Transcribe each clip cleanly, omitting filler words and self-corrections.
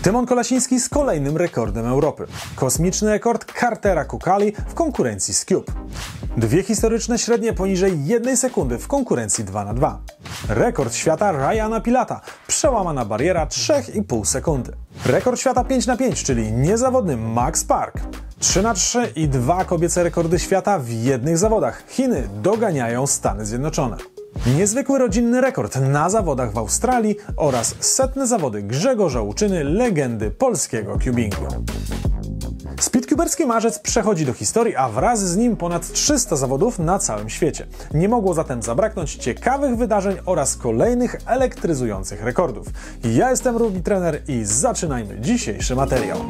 Tymon Kolasiński z kolejnym rekordem Europy. Kosmiczny rekord Cartera Kukali w konkurencji Sciup. Dwie historyczne średnie poniżej 1 sekundy w konkurencji 2×2. Rekord świata Ryana Pilata. Przełamana bariera 3,5 sekundy. Rekord świata 5×5, czyli niezawodny Max Park. 3×3 i 2 kobiece rekordy świata w jednych zawodach. Chiny doganiają Stany Zjednoczone. Niezwykły rodzinny rekord na zawodach w Australii oraz setne zawody Grzegorza Łuczyny, legendy polskiego cubingu. Speedcuberski marzec przechodzi do historii, a wraz z nim ponad 300 zawodów na całym świecie. Nie mogło zatem zabraknąć ciekawych wydarzeń oraz kolejnych elektryzujących rekordów. Ja jestem Ruby Trener i zaczynajmy dzisiejszy materiał.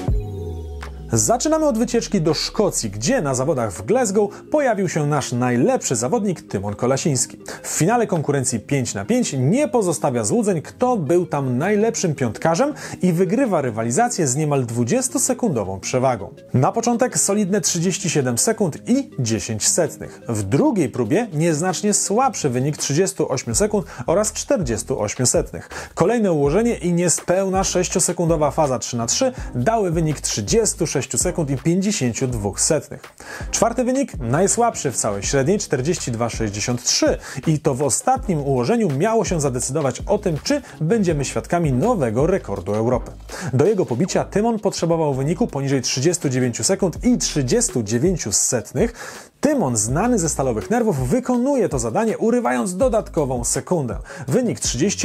Zaczynamy od wycieczki do Szkocji, gdzie na zawodach w Glasgow pojawił się nasz najlepszy zawodnik Tymon Kolasiński. W finale konkurencji 5×5 nie pozostawia złudzeń, kto był tam najlepszym piątkarzem i wygrywa rywalizację z niemal 20-sekundową przewagą. Na początek solidne 37 sekund i 10 setnych. W drugiej próbie nieznacznie słabszy wynik 38 sekund oraz 48 setnych. Kolejne ułożenie i niespełna 6-sekundowa faza 3×3 dały wynik 36 sekund i 52 setnych. Czwarty wynik najsłabszy w całej średniej 42,63 i to w ostatnim ułożeniu miało się zadecydować o tym, czy będziemy świadkami nowego rekordu Europy. Do jego pobicia Tymon potrzebował wyniku poniżej 39 sekund i 39 setnych. Tymon, znany ze stalowych nerwów, wykonuje to zadanie, urywając dodatkową sekundę. Wynik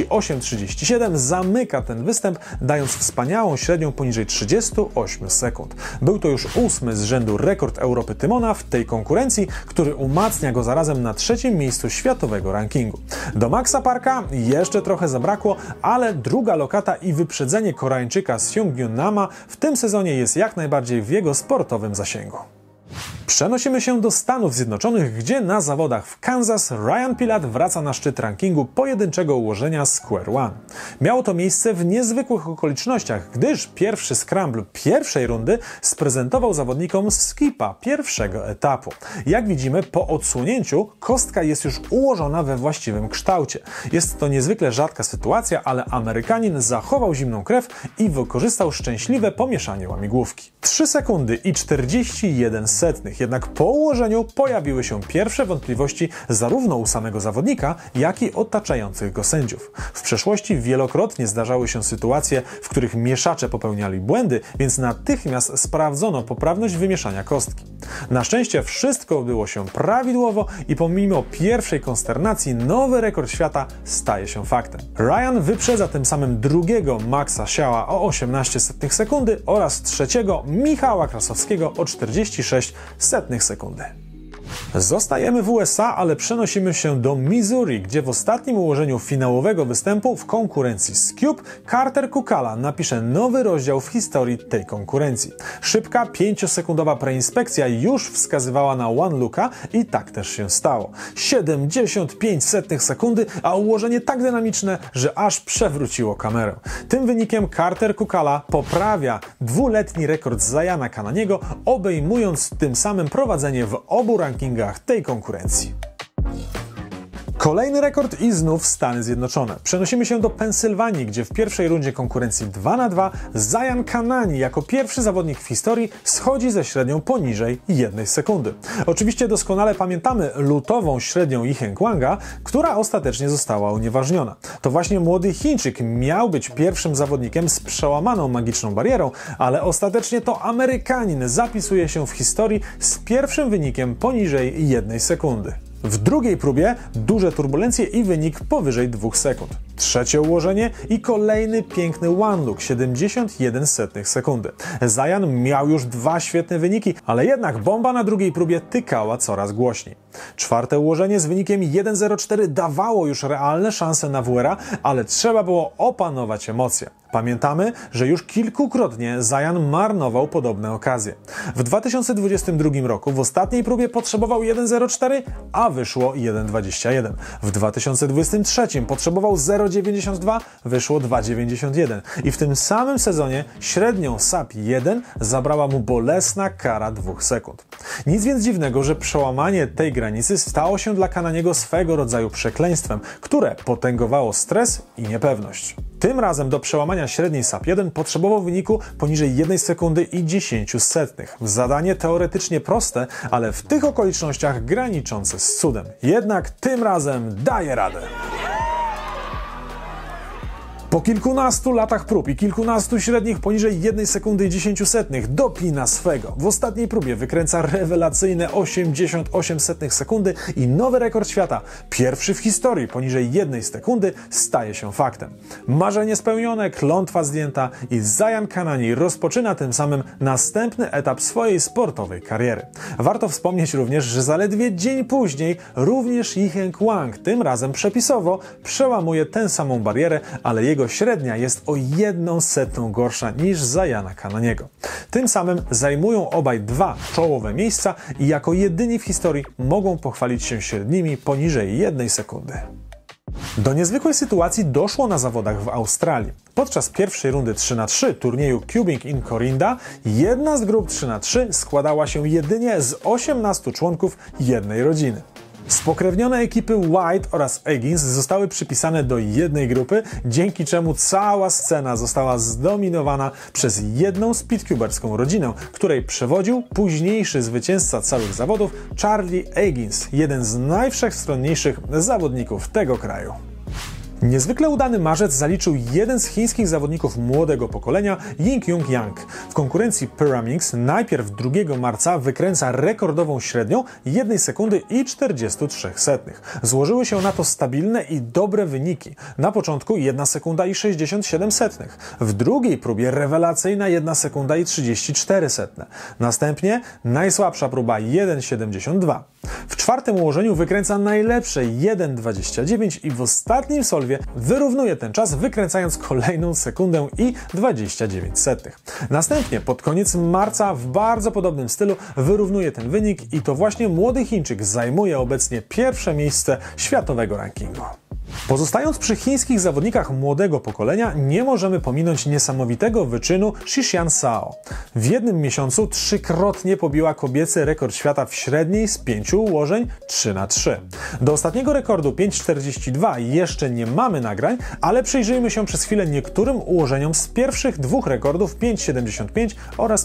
38,37 zamyka ten występ, dając wspaniałą średnią poniżej 38 sekund. Był to już 8. z rzędu rekord Europy Tymona w tej konkurencji, który umacnia go zarazem na 3. miejscu światowego rankingu. Do Maxa Parka jeszcze trochę zabrakło, ale druga lokata i wyprzedzenie Koreańczyka Seung-Yoon Nama w tym sezonie jest jak najbardziej w jego sportowym zasięgu. Przenosimy się do Stanów Zjednoczonych, gdzie na zawodach w Kansas Ryan Pilat wraca na szczyt rankingu pojedynczego ułożenia Square One. Miało to miejsce w niezwykłych okolicznościach, gdyż pierwszy scramble pierwszej rundy sprezentował zawodnikom skipa pierwszego etapu. Jak widzimy, po odsłonięciu kostka jest już ułożona we właściwym kształcie. Jest to niezwykle rzadka sytuacja, ale Amerykanin zachował zimną krew i wykorzystał szczęśliwe pomieszanie łamigłówki. 3 sekundy i 41 setnych. Jednak po ułożeniu pojawiły się pierwsze wątpliwości zarówno u samego zawodnika, jak i otaczających go sędziów. W przeszłości wielokrotnie zdarzały się sytuacje, w których mieszacze popełniali błędy, więc natychmiast sprawdzono poprawność wymieszania kostki. Na szczęście wszystko odbyło się prawidłowo i pomimo pierwszej konsternacji nowy rekord świata staje się faktem. Ryan wyprzedza tym samym drugiego Maxa Siała o 18 setnych sekundy oraz trzeciego Michała Krasowskiego o 46 setnych sekundy. Zostajemy w USA, ale przenosimy się do Missouri, gdzie w ostatnim ułożeniu finałowego występu w konkurencji Sciup Carter Kukala napisze nowy rozdział w historii tej konkurencji. Szybka, 5-sekundowa preinspekcja już wskazywała na one looka i tak też się stało. 75 setnych sekundy, a ułożenie tak dynamiczne, że aż przewróciło kamerę. Tym wynikiem Carter Kukala poprawia dwuletni rekord Zayana Kananiego, obejmując tym samym prowadzenie w obu rankingach tej konkurencji. Kolejny rekord i znów Stany Zjednoczone. Przenosimy się do Pensylwanii, gdzie w pierwszej rundzie konkurencji 2×2 Zayan Kanani jako pierwszy zawodnik w historii schodzi ze średnią poniżej 1 sekundy. Oczywiście doskonale pamiętamy lutową średnią Yiheng Wanga, która ostatecznie została unieważniona. To właśnie młody Chińczyk miał być pierwszym zawodnikiem z przełamaną magiczną barierą, ale ostatecznie to Amerykanin zapisuje się w historii z pierwszym wynikiem poniżej 1 sekundy. W drugiej próbie duże turbulencje i wynik powyżej 2 sekund. Trzecie ułożenie i kolejny piękny one look 71 setnych sekundy. Zayan miał już 2 świetne wyniki, ale jednak bomba na drugiej próbie tykała coraz głośniej. Czwarte ułożenie z wynikiem 1,04 dawało już realne szanse na WR-a, ale trzeba było opanować emocje. Pamiętamy, że już kilkukrotnie Zayan marnował podobne okazje. W 2022 roku w ostatniej próbie potrzebował 1,04, a wyszło 1,21. W 2023 potrzebował 0,9 0,92 wyszło 2,91 i w tym samym sezonie średnią SAP 1 zabrała mu bolesna kara 2 sekund. Nic więc dziwnego, że przełamanie tej granicy stało się dla Kananiego swego rodzaju przekleństwem, które potęgowało stres i niepewność. Tym razem do przełamania średniej SAP 1 potrzebował wyniku poniżej 1 sekundy i 10 setnych. Zadanie teoretycznie proste, ale w tych okolicznościach graniczące z cudem. Jednak tym razem daje radę. Po kilkunastu latach prób i kilkunastu średnich poniżej 1 sekundy i 10 setnych dopina swego. W ostatniej próbie wykręca rewelacyjne 88 sekundy i nowy rekord świata. Pierwszy w historii poniżej 1 sekundy staje się faktem. Marzenie spełnione, klątwa zdjęta i Zayan Kanani rozpoczyna tym samym następny etap swojej sportowej kariery. Warto wspomnieć również, że zaledwie dzień później również Yiheng Wang, tym razem przepisowo, przełamuje tę samą barierę, ale jego średnia jest o 1/100 gorsza niż Zayana Kananiego. Tym samym zajmują obaj dwa czołowe miejsca i jako jedyni w historii mogą pochwalić się średnimi poniżej 1 sekundy. Do niezwykłej sytuacji doszło na zawodach w Australii. Podczas pierwszej rundy 3×3 turnieju Cubing in Corinda jedna z grup 3×3 składała się jedynie z 18 członków jednej rodziny. Spokrewnione ekipy White oraz Eggins zostały przypisane do jednej grupy, dzięki czemu cała scena została zdominowana przez jedną speedcuberską rodzinę, której przewodził późniejszy zwycięzca całych zawodów Charlie Eggins, jeden z najwszechstronniejszych zawodników tego kraju. Niezwykle udany marzec zaliczył jeden z chińskich zawodników młodego pokolenia, Ying-Jung Yang. W konkurencji Pyraminx najpierw 2 marca wykręca rekordową średnią 1 sekundy i 43 setnych. Złożyły się na to stabilne i dobre wyniki. Na początku 1 sekunda i 67 setnych. W drugiej próbie rewelacyjna 1 sekunda i 34 setne. Następnie najsłabsza próba 1,72. W czwartym ułożeniu wykręca najlepsze 1,29 i w ostatnim solwie wyrównuje ten czas, wykręcając kolejną sekundę i 29 setnych. Następnie pod koniec marca w bardzo podobnym stylu wyrównuje ten wynik i to właśnie młody Chińczyk zajmuje obecnie pierwsze miejsce światowego rankingu. Pozostając przy chińskich zawodnikach młodego pokolenia, nie możemy pominąć niesamowitego wyczynu Xixian Sao. W jednym miesiącu 3-krotnie pobiła kobiecy rekord świata w średniej z 5 ułożeń 3×3. Do ostatniego rekordu 5,42 jeszcze nie mamy nagrań, ale przyjrzyjmy się przez chwilę niektórym ułożeniom z pierwszych 2 rekordów 5,75 oraz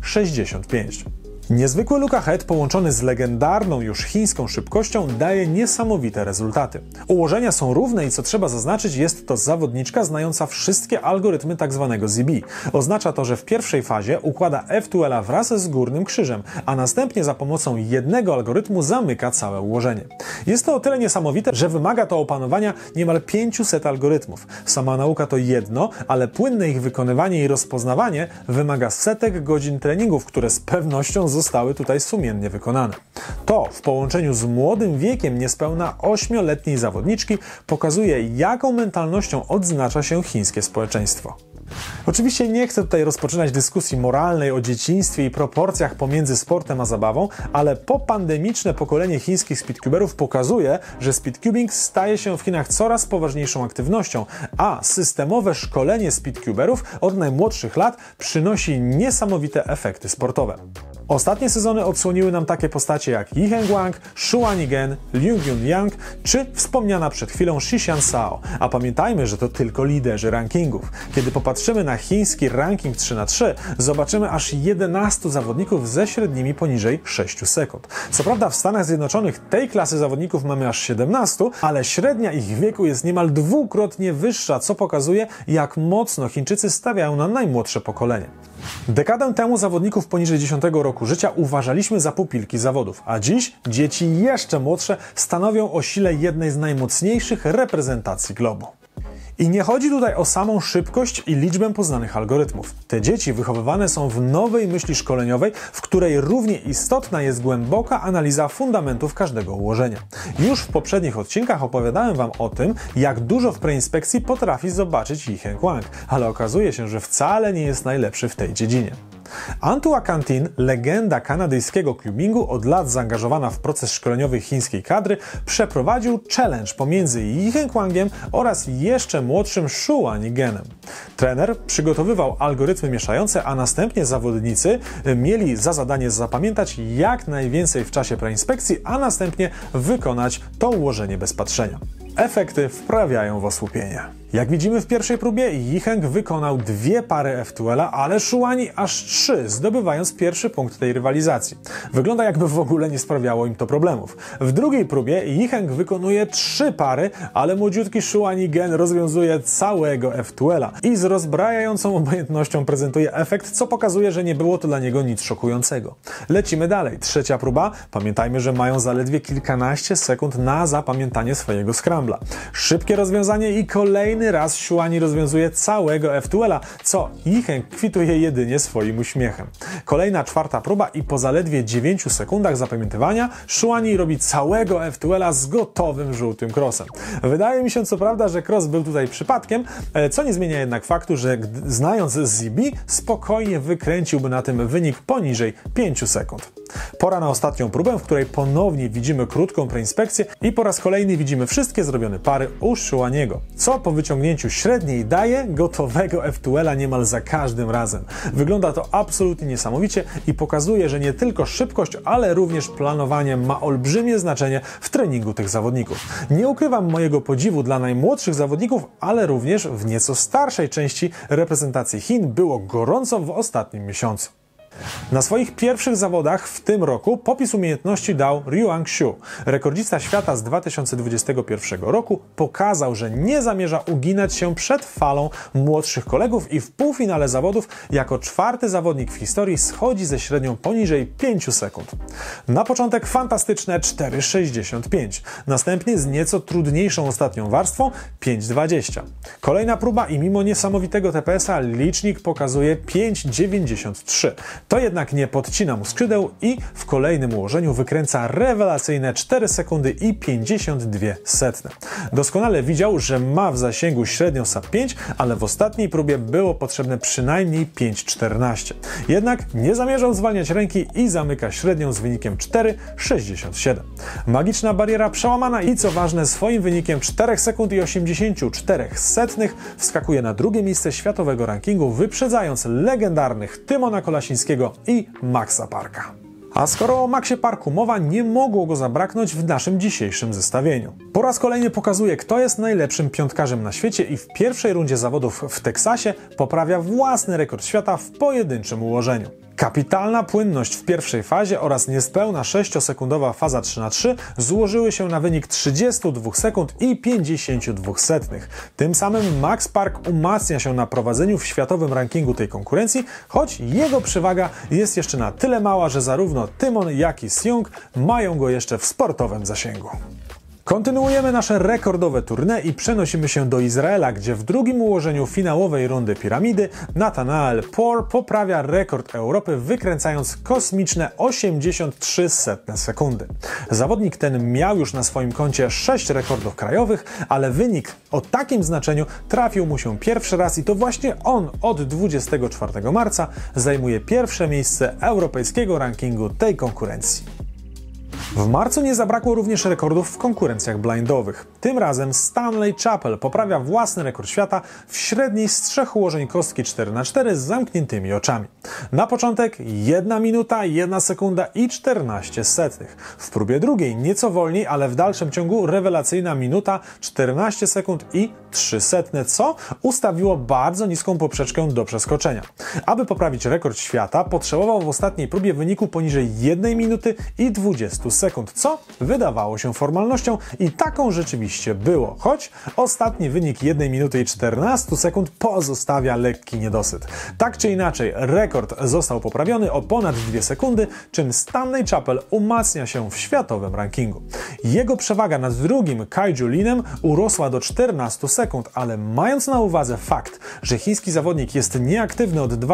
5,65. Niezwykły look ahead połączony z legendarną już chińską szybkością daje niesamowite rezultaty. Ułożenia są równe i co trzeba zaznaczyć, jest to zawodniczka znająca wszystkie algorytmy tzw. ZB. Oznacza to, że w pierwszej fazie układa F2L wraz z górnym krzyżem, a następnie za pomocą jednego algorytmu zamyka całe ułożenie. Jest to o tyle niesamowite, że wymaga to opanowania niemal 500 algorytmów. Sama nauka to jedno, ale płynne ich wykonywanie i rozpoznawanie wymaga setek godzin treningów, które z pewnością zostały tutaj sumiennie wykonane. To w połączeniu z młodym wiekiem niespełna 8-letniej zawodniczki pokazuje, jaką mentalnością odznacza się chińskie społeczeństwo. Oczywiście nie chcę tutaj rozpoczynać dyskusji moralnej o dzieciństwie i proporcjach pomiędzy sportem a zabawą, ale popandemiczne pokolenie chińskich speedcuberów pokazuje, że speedcubing staje się w Chinach coraz poważniejszą aktywnością, a systemowe szkolenie speedcuberów od najmłodszych lat przynosi niesamowite efekty sportowe. Ostatnie sezony odsłoniły nam takie postacie jak Yiheng Wang, Shuan Yigen, Liu Yunyang czy wspomniana przed chwilą Xixian Sao. A pamiętajmy, że to tylko liderzy rankingów. Kiedy popatrzymy na chiński ranking 3×3, zobaczymy aż 11 zawodników ze średnimi poniżej 6 sekund. Co prawda w Stanach Zjednoczonych tej klasy zawodników mamy aż 17, ale średnia ich wieku jest niemal 2-krotnie wyższa, co pokazuje, jak mocno Chińczycy stawiają na najmłodsze pokolenie. Dekadę temu zawodników poniżej 10 roku życia uważaliśmy za pupilki zawodów, a dziś dzieci jeszcze młodsze stanowią o sile jednej z najmocniejszych reprezentacji globu. I nie chodzi tutaj o samą szybkość i liczbę poznanych algorytmów. Te dzieci wychowywane są w nowej myśli szkoleniowej, w której równie istotna jest głęboka analiza fundamentów każdego ułożenia. Już w poprzednich odcinkach opowiadałem Wam o tym, jak dużo w preinspekcji potrafi zobaczyć Yiheng Wang, ale okazuje się, że wcale nie jest najlepszy w tej dziedzinie. Antua Kantin, legenda kanadyjskiego clubbingu, od lat zaangażowana w proces szkoleniowy chińskiej kadry, przeprowadził challenge pomiędzy Yicheng Wangiem oraz jeszcze młodszym Shu Anigenem. Trener przygotowywał algorytmy mieszające, a następnie zawodnicy mieli za zadanie zapamiętać jak najwięcej w czasie preinspekcji, a następnie wykonać to ułożenie bez patrzenia. Efekty wprawiają w osłupienie. Jak widzimy w pierwszej próbie, Yicheng wykonał 2 pary F2L, ale Shu Ani aż 3, zdobywając pierwszy punkt tej rywalizacji. Wygląda, jakby w ogóle nie sprawiało im to problemów. W drugiej próbie Yicheng wykonuje 3 pary, ale młodziutki Shu Anigen rozwiązuje całego F2L i z rozbrajającą obojętnością prezentuje efekt, co pokazuje, że nie było to dla niego nic szokującego. Lecimy dalej. Trzecia próba. Pamiętajmy, że mają zaledwie kilkanaście sekund na zapamiętanie swojego scrambla. Szybkie rozwiązanie i kolejny raz Shu Ani rozwiązuje całego F2L, co Yicheng kwituje jedynie swoim uśmiechem. Kolejna czwarta próba i po zaledwie 9 sekundach zapamiętywania Shu Ani robi całego F2L z gotowym żółtym crossem. Wydaje mi się co prawda, że cross był tutaj przypadkiem, co nie zmienia jednak faktu, że znając ZB, spokojnie wykręciłby na tym wynik poniżej 5 sekund. Pora na ostatnią próbę, w której ponownie widzimy krótką preinspekcję i po raz kolejny widzimy wszystkie zrobione pary u Shu Aniego, co po wyciągnięciu średniej daje gotowego F2L niemal za każdym razem. Wygląda to absolutnie niesamowicie i pokazuje, że nie tylko szybkość, ale również planowanie ma olbrzymie znaczenie w treningu tych zawodników. Nie ukrywam mojego podziwu dla najmłodszych zawodników, ale również w nieco starszej części reprezentacji Chin było gorąco w ostatnim miesiącu. Na swoich pierwszych zawodach w tym roku popis umiejętności dał Ryuang Xu. Rekordzista świata z 2021 roku pokazał, że nie zamierza uginać się przed falą młodszych kolegów i w półfinale zawodów jako 4. zawodnik w historii schodzi ze średnią poniżej 5 sekund. Na początek fantastyczne 4,65. Następnie z nieco trudniejszą ostatnią warstwą 5,20. Kolejna próba i mimo niesamowitego TPS-a licznik pokazuje 5,93. To jednak nie podcina mu skrzydeł i w kolejnym ułożeniu wykręca rewelacyjne 4 sekundy i 52 setne. Doskonale widział, że ma w zasięgu średnią SAP 5, ale w ostatniej próbie było potrzebne przynajmniej 5,14. Jednak nie zamierzał zwalniać ręki i zamyka średnią z wynikiem 4,67. Magiczna bariera przełamana i co ważne swoim wynikiem 4 sekund i 84 setnych wskakuje na drugie miejsce światowego rankingu, wyprzedzając legendarnych Tymona Kolasińskiego i Maxa Parka. A skoro o Maxie Parku mowa, nie mogło go zabraknąć w naszym dzisiejszym zestawieniu. Po raz kolejny pokazuje, kto jest najlepszym piątkarzem na świecie i w pierwszej rundzie zawodów w Teksasie poprawia własny rekord świata w pojedynczym ułożeniu. Kapitalna płynność w pierwszej fazie oraz niespełna 6-sekundowa faza 3x3 złożyły się na wynik 32 sekund i 52 setnych. Tym samym Max Park umacnia się na prowadzeniu w światowym rankingu tej konkurencji, choć jego przewaga jest jeszcze na tyle mała, że zarówno Tymon, jak i Seung mają go jeszcze w sportowym zasięgu. Kontynuujemy nasze rekordowe tournée i przenosimy się do Izraela, gdzie w drugim ułożeniu finałowej rundy piramidy Nathanael Poor poprawia rekord Europy, wykręcając kosmiczne 83 sekundy. Zawodnik ten miał już na swoim koncie 6 rekordów krajowych, ale wynik o takim znaczeniu trafił mu się pierwszy raz i to właśnie on od 24 marca zajmuje pierwsze miejsce europejskiego rankingu tej konkurencji. W marcu nie zabrakło również rekordów w konkurencjach blindowych. Tym razem Stanley Chappell poprawia własny rekord świata w średniej z 3 ułożeń kostki 4x4 z zamkniętymi oczami. Na początek 1 minuta, 1 sekunda i 14 setnych. W próbie drugiej nieco wolniej, ale w dalszym ciągu rewelacyjna minuta, 14 sekund i 3 setne, co ustawiło bardzo niską poprzeczkę do przeskoczenia. Aby poprawić rekord świata, potrzebował w ostatniej próbie wyniku poniżej 1 minuty i 20 sekund, co wydawało się formalnością i taką rzeczywiście było, choć ostatni wynik 1 minuty i 14 sekund pozostawia lekki niedosyt. Tak czy inaczej, rekord został poprawiony o ponad 2 sekundy, czym Stanley Chappell umacnia się w światowym rankingu. Jego przewaga nad drugim Kaiju Linem urosła do 14 sekund, ale mając na uwadze fakt, że chiński zawodnik jest nieaktywny od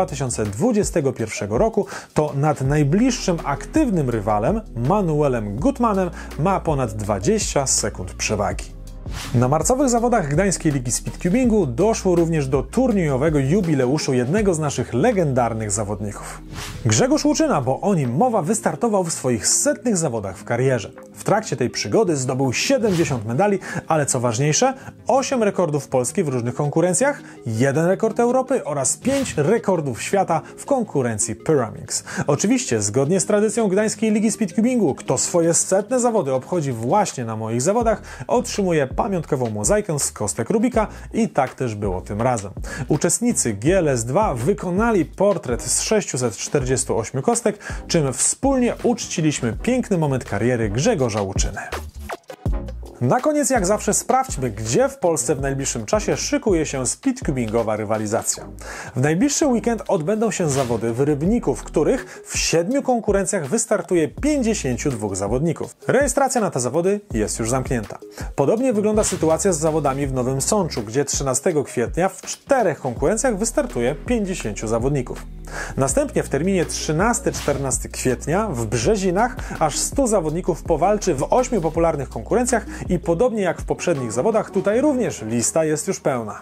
2021 roku, to nad najbliższym aktywnym rywalem, Manuelem Gutmanem, ma ponad 20 sekund przewagi. Na marcowych zawodach Gdańskiej Ligi Speedcubingu doszło również do turniejowego jubileuszu jednego z naszych legendarnych zawodników. Grzegorz Łuczyna, bo o nim mowa, wystartował w swoich 100 zawodach w karierze. W trakcie tej przygody zdobył 70 medali, ale co ważniejsze, 8 rekordów Polski w różnych konkurencjach, 1 rekord Europy oraz 5 rekordów świata w konkurencji Pyraminx. Oczywiście, zgodnie z tradycją Gdańskiej Ligi Speedcubingu, kto swoje 100 zawody obchodzi właśnie na moich zawodach, otrzymuje pamiątkową mozaikę z kostek Rubika i tak też było tym razem. Uczestnicy GLS2 wykonali portret z 648 kostek, czym wspólnie uczciliśmy piękny moment kariery Grzegorza Łuczyny. Na koniec, jak zawsze, sprawdźmy, gdzie w Polsce w najbliższym czasie szykuje się speedcubingowa rywalizacja. W najbliższy weekend odbędą się zawody w Rybniku, w których w 7 konkurencjach wystartuje 52 zawodników. Rejestracja na te zawody jest już zamknięta. Podobnie wygląda sytuacja z zawodami w Nowym Sączu, gdzie 13 kwietnia w 4 konkurencjach wystartuje 50 zawodników. Następnie w terminie 13-14 kwietnia w Brzezinach aż 100 zawodników powalczy w 8 popularnych konkurencjach i podobnie jak w poprzednich zawodach, tutaj również lista jest już pełna.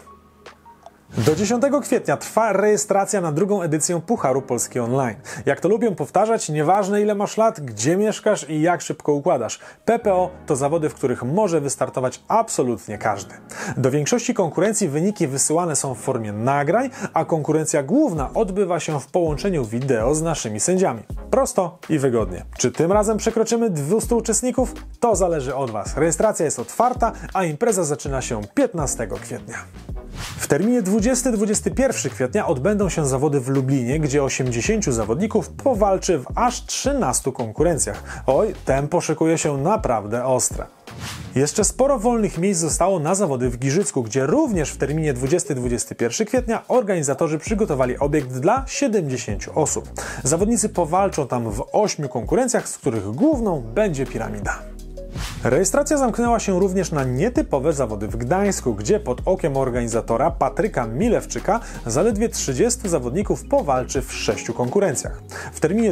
Do 10 kwietnia trwa rejestracja na drugą edycję Pucharu Polski Online. Jak to lubią powtarzać, nieważne ile masz lat, gdzie mieszkasz i jak szybko układasz. PPO to zawody, w których może wystartować absolutnie każdy. Do większości konkurencji wyniki wysyłane są w formie nagrań, a konkurencja główna odbywa się w połączeniu wideo z naszymi sędziami. Prosto i wygodnie. Czy tym razem przekroczymy 200 uczestników? To zależy od Was. Rejestracja jest otwarta, a impreza zaczyna się 15 kwietnia. W terminie 20-21 kwietnia odbędą się zawody w Lublinie, gdzie 80 zawodników powalczy w aż 13 konkurencjach. Oj, tempo szykuje się naprawdę ostre. Jeszcze sporo wolnych miejsc zostało na zawody w Giżycku, gdzie również w terminie 20-21 kwietnia organizatorzy przygotowali obiekt dla 70 osób. Zawodnicy powalczą tam w 8 konkurencjach, z których główną będzie piramida. Rejestracja zamknęła się również na nietypowe zawody w Gdańsku, gdzie pod okiem organizatora Patryka Milewczyka zaledwie 30 zawodników powalczy w 6 konkurencjach. W terminie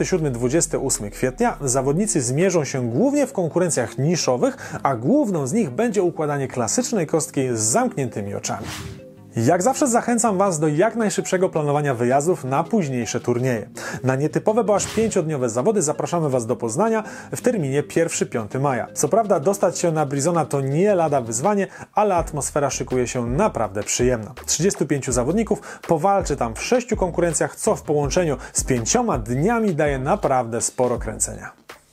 27-28 kwietnia zawodnicy zmierzą się głównie w konkurencjach niszowych, a główną z nich będzie układanie klasycznej kostki z zamkniętymi oczami. Jak zawsze zachęcam Was do jak najszybszego planowania wyjazdów na późniejsze turnieje. Na nietypowe, bo aż 5-dniowe zawody zapraszamy Was do Poznania w terminie 1-5 maja. Co prawda dostać się na Brizona to nie lada wyzwanie, ale atmosfera szykuje się naprawdę przyjemna. 35 zawodników powalczy tam w 6 konkurencjach, co w połączeniu z 5 dniami daje naprawdę sporo kręcenia.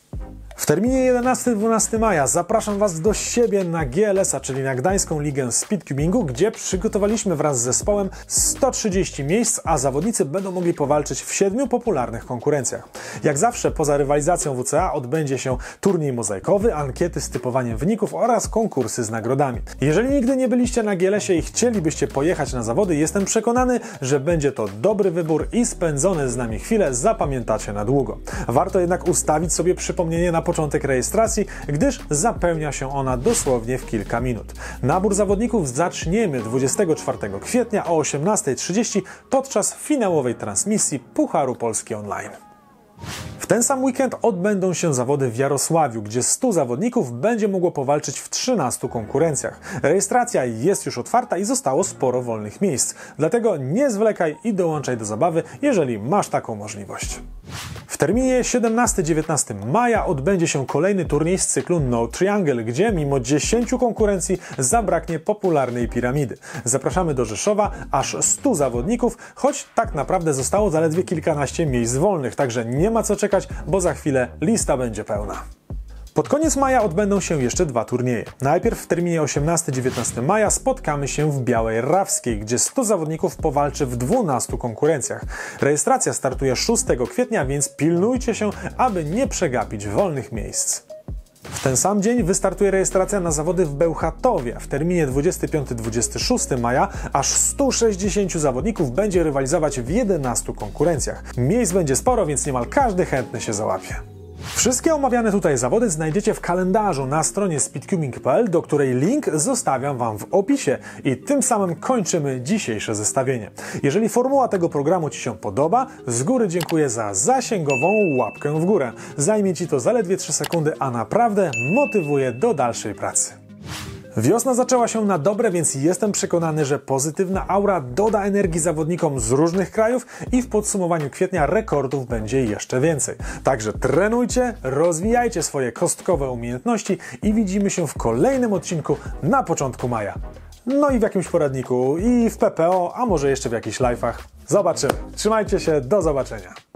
W terminie 11-12 maja zapraszam Was do siebie na GLS-a, czyli na Gdańską Ligę Speedcubingu, gdzie przygotowaliśmy wraz z zespołem 130 miejsc, a zawodnicy będą mogli powalczyć w 7 popularnych konkurencjach. Jak zawsze poza rywalizacją WCA odbędzie się turniej mozaikowy, ankiety z typowaniem wyników oraz konkursy z nagrodami. Jeżeli nigdy nie byliście na GLS-ie i chcielibyście pojechać na zawody, jestem przekonany, że będzie to dobry wybór i spędzone z nami chwile zapamiętacie na długo. Warto jednak ustawić sobie przypomnienie na początek rejestracji, gdyż zapełnia się ona dosłownie w kilka minut. Nabór zawodników zaczniemy 24 kwietnia o 18:30 podczas finałowej transmisji Pucharu Polski Online. W ten sam weekend odbędą się zawody w Jarosławiu, gdzie 100 zawodników będzie mogło powalczyć w 13 konkurencjach. Rejestracja jest już otwarta i zostało sporo wolnych miejsc. Dlatego nie zwlekaj i dołączaj do zabawy, jeżeli masz taką możliwość. W terminie 17-19 maja odbędzie się kolejny turniej z cyklu No Triangle, gdzie mimo 10 konkurencji zabraknie popularnej piramidy. Zapraszamy do Rzeszowa aż 100 zawodników, choć tak naprawdę zostało zaledwie kilkanaście miejsc wolnych, także nie ma co czekać, bo za chwilę lista będzie pełna. Pod koniec maja odbędą się jeszcze 2 turnieje. Najpierw w terminie 18-19 maja spotkamy się w Białej Rawskiej, gdzie 100 zawodników powalczy w 12 konkurencjach. Rejestracja startuje 6 kwietnia, więc pilnujcie się, aby nie przegapić wolnych miejsc. W ten sam dzień wystartuje rejestracja na zawody w Bełchatowie. W terminie 25-26 maja aż 160 zawodników będzie rywalizować w 11 konkurencjach. Miejsc będzie sporo, więc niemal każdy chętny się załapie. Wszystkie omawiane tutaj zawody znajdziecie w kalendarzu na stronie speedcubing.pl, do której link zostawiam Wam w opisie i tym samym kończymy dzisiejsze zestawienie. Jeżeli formuła tego programu Ci się podoba, z góry dziękuję za zasięgową łapkę w górę. Zajmie Ci to zaledwie 3 sekundy, a naprawdę motywuje do dalszej pracy. Wiosna zaczęła się na dobre, więc jestem przekonany, że pozytywna aura doda energii zawodnikom z różnych krajów i w podsumowaniu kwietnia rekordów będzie jeszcze więcej. Także trenujcie, rozwijajcie swoje kostkowe umiejętności i widzimy się w kolejnym odcinku na początku maja. No i w jakimś poradniku, i w PPO, a może jeszcze w jakichś live'ach. Zobaczymy. Trzymajcie się, do zobaczenia.